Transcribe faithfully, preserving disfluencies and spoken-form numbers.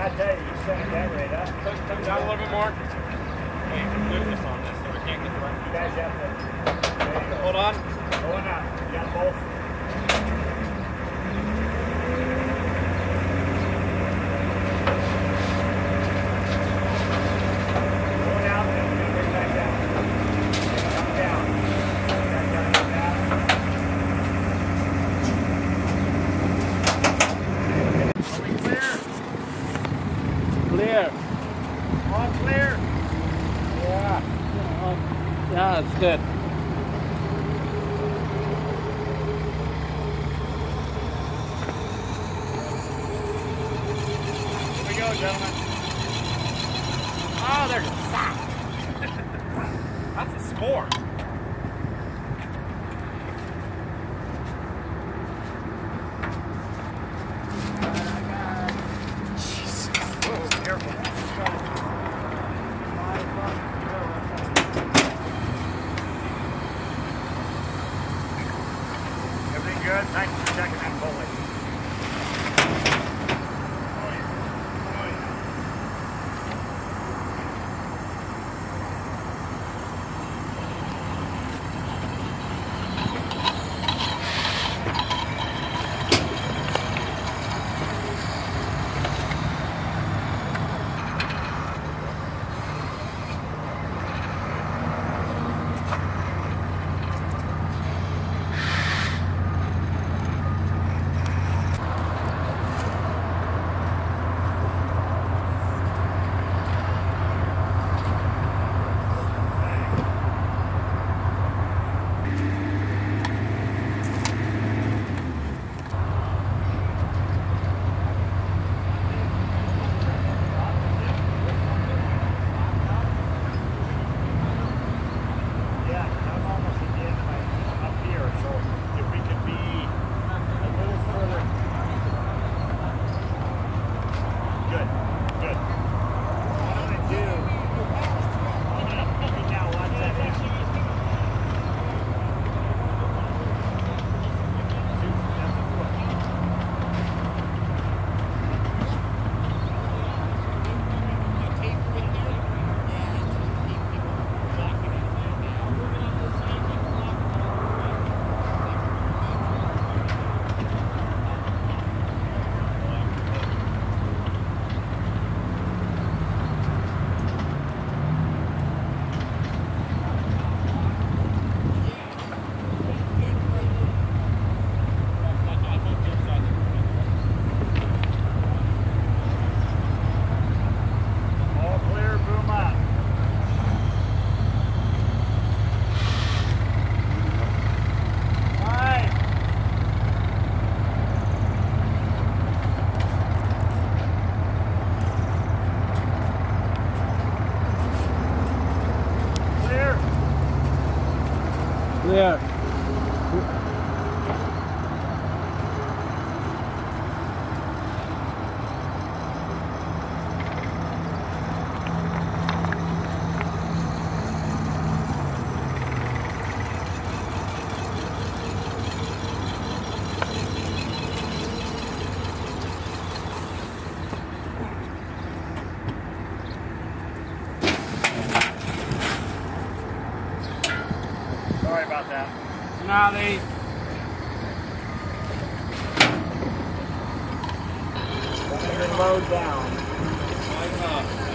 I tell you, you sent it that way, huh? Push come down a little bit more. Wait, move this on this so we can't get the right. You guys have to. There you go. Hold on. Going up. You got both. Going out and then bring back down. Come down. Back down, come down. Are we clear? Clear. All clear? Yeah. Yeah, it's good. Here we go, gentlemen. Oh, there's a stop. That's a score. Jesus. Whoa, careful. Everything good? Thanks for checking that bullet. Clear. Sorry about that. Now they Load down. Like, uh,